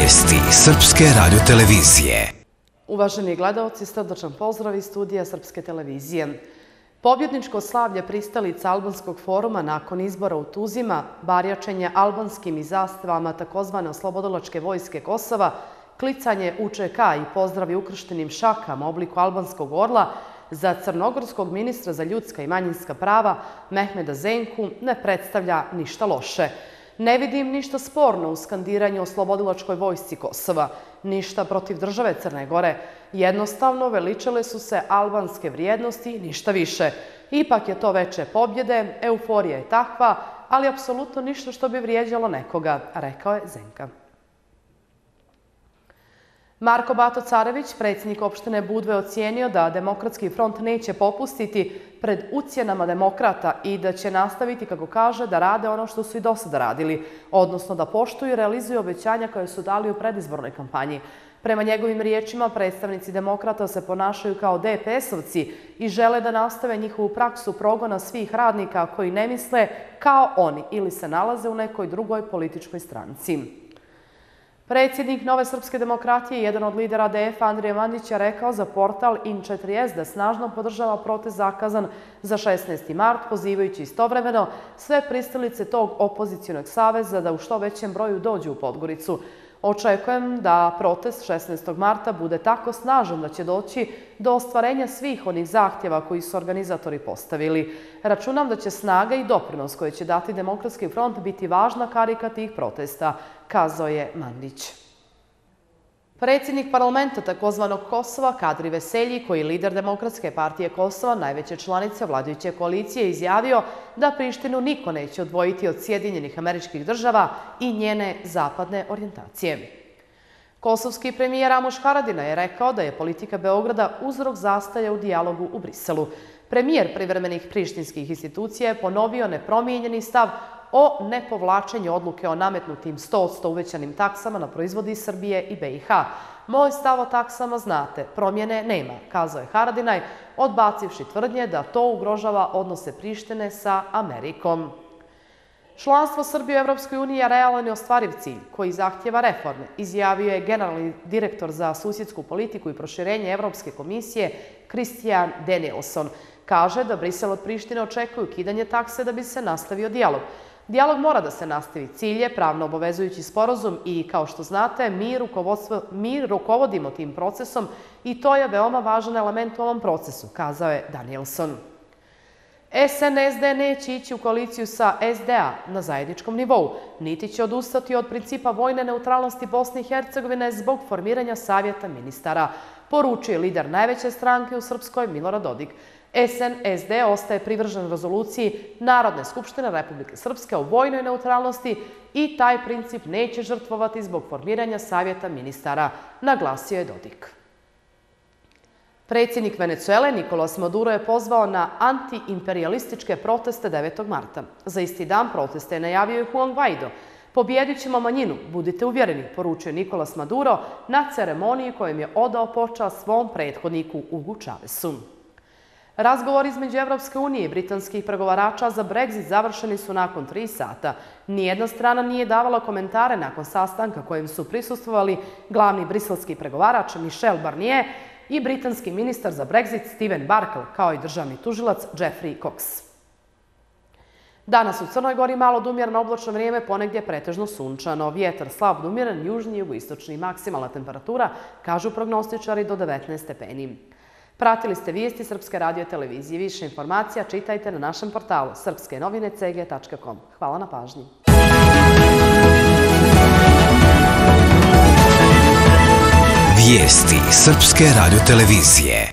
Vijesti Srpske radiotelevizije. Uvaženi gledaoci, srdačan pozdrav iz studija Srpske televizije. Pobjedničko slavlje pristalica Albanskog foruma nakon izbora u Tuzima, barjačenje albanskim i zastavama takozvane oslobodilačke vojske Kosova, klicanje UČK i pozdravi ukrštenim šakama u obliku albanskog orla za crnogorskog ministra za ljudska i manjinska prava Mehmeda Zenku ne predstavlja ništa loše. Ne vidim ništa sporno u skandiranju oslobodilačkoj vojsci Kosova, ništa protiv države Crne Gore. Jednostavno veličale su se albanske vrijednosti i ništa više. Ipak je to veče pobjede, euforija je takva, ali apsolutno ništa što bi vrijeđalo nekoga, rekao je Zenka. Marko Bato Carević, predsjednik opštine Budve, ocijenio da Demokratski front neće popustiti pred ucjenama demokrata i da će nastaviti, kako kaže, da rade ono što su i do sada radili, odnosno da poštuju i realizuju obećanja koje su dali u predizbornoj kampanji. Prema njegovim riječima, predstavnici demokrata se ponašaju kao DPS-ovci i žele da nastave njihovu praksu progona svih radnika koji ne misle kao oni ili se nalaze u nekoj drugoj političkoj stranci. Predsjednik Nove srpske demokratije i jedan od lidera DF Andrija Mandić je rekao za portal In4S da snažno podržava protest zakazan za 16. mart, pozivajući istovremeno sve pristalice tog opozicionog saveza da u što većem broju dođu u Podgoricu. Očekujem da protest 16. marta bude tako snažan da će doći do ostvarenja svih onih zahtjeva koji su organizatori postavili. Računam da će snaga i doprinos koje će dati Demokratski front biti važna karika tih protesta, kazao je Mandić. Predsjednik parlamenta takozvanog Kosova, Kadri Veselji, koji je lider Demokratske partije Kosova, najveće članice vladajuće koalicije, izjavio da Prištinu niko neće odvojiti od Sjedinjenih Američkih Država i njene zapadne orijentacije. Kosovski premijer Ramuš Haradinaj je rekao da je politika Beograda uzrok zastoja u dijalogu u Briselu. Premijer privremenih prištinskih institucija je ponovio nepromijenjeni stav o nepovlačenju odluke o nametnutim 100% uvećanim taksama na proizvode iz Srbije i BiH. Moj stav o taksama znate, promjene nema, kazao je Haradinaj, odbacivši tvrdnje da to ugrožava odnose Prištine sa Amerikom. Članstvo Srbije u Evropskoj uniji je realan i ostvariv cilj koji zahtjeva reforme, izjavio je generalni direktor za susjedsku politiku i proširenje Evropske komisije Christian Danielson. Kaže da Brisel od Prištine očekuje ukidanje takse da bi se nastavio dijalog. Dijalog mora da se nastavi, cilj je pravno obavezujući sporazum i, kao što znate, mi rukovodimo tim procesom i to je veoma važan element u ovom procesu, kazao je Danielson. SNSD neće ići u koaliciju sa SDA na zajedničkom nivou, niti će odustati od principa vojne neutralnosti Bosne i Hercegovine zbog formiranja savjeta ministara, poručuje lider najveće stranke u Srpskoj Milorad Dodik. SNSD ostaje privržen rezoluciji Narodne skupštine Republike Srpske o vojnoj neutralnosti i taj princip neće žrtvovati zbog formiranja savjeta ministara, naglasio je Dodik. Predsjednik Venecuele Nicolas Maduro je pozvao na antiimperialističke proteste 9. marta. Za isti dan proteste je najavio i Juan Guaido. Pobjedit ćemo manjinu, budite uvjereni, poručuje Nicolas Maduro na ceremoniji kojom je odao počast svom prethodniku Hugu Chávezu. Razgovor između Evropske unije i britanskih pregovarača za Brexit završeni su nakon 3 sata. Nijedna strana nije davala komentare nakon sastanka kojem su prisustvovali glavni briselski pregovarač Michel Barnier i britanski ministar za Brexit Stephen Barker, kao i državni tužilac Geoffrey Cox. Danas u Crnoj Gori malo odumjereno oblačno vrijeme, ponegdje pretežno sunčano. Vjetar slab odumjeren, južni i jugoistočni. Maksimalna temperatura, kažu prognostičari, do 19 stepeni. Pratili ste vijesti Srpske radiotelevizije. Više informacija čitajte na našem portalu srpskenovine.cg.com. Hvala na pažnji. Vijesti Srpske radiotelevizije.